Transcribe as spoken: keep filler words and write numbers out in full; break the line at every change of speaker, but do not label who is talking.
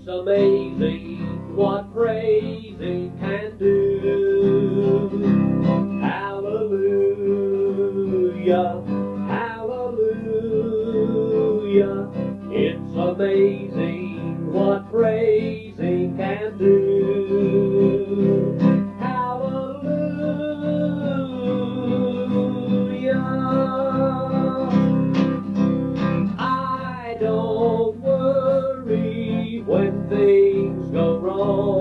amazing what praising can do. Hallelujah, hallelujah. It's amazing what praising can do. Hallelujah. I don't worry when things go wrong.